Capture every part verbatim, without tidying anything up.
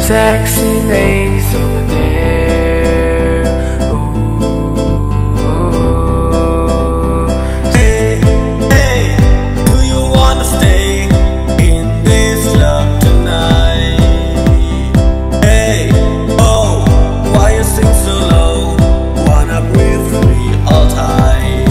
sexy ladies over there. Ooh. Hey, hey, do you wanna stay in this love tonight? Hey, oh, why you sing so low? Wanna breathe with me all time?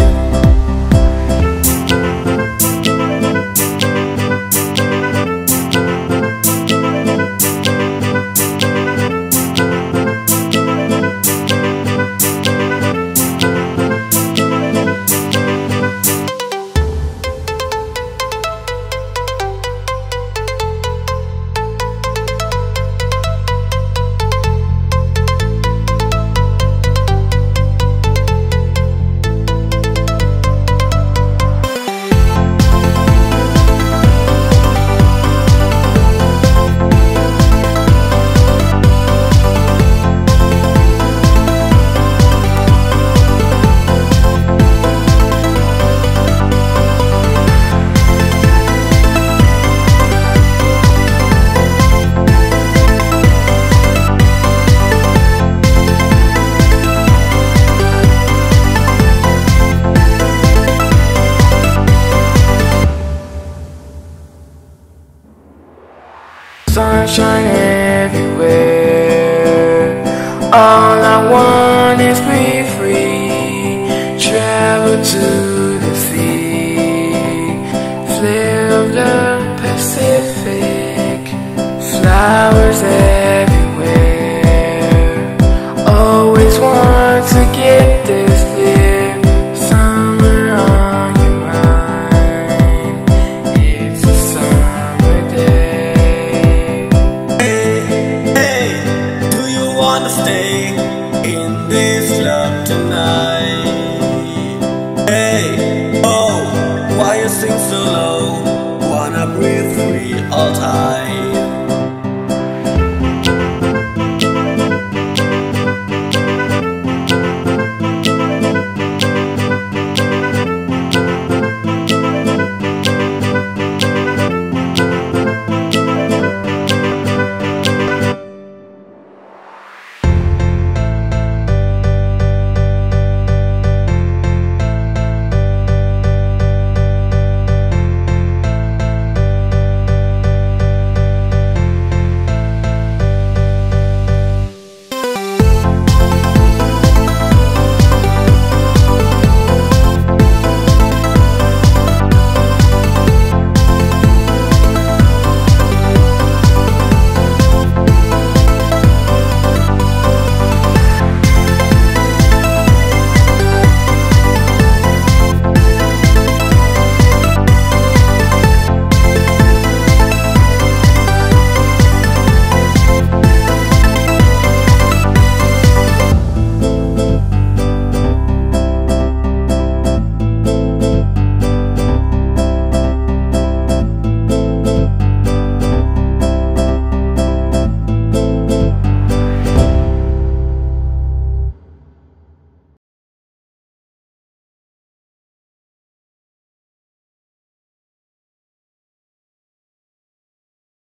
Sunshine everywhere. All I want is be free. Travel to the sea, flair of the Pacific. Flowers everywhere.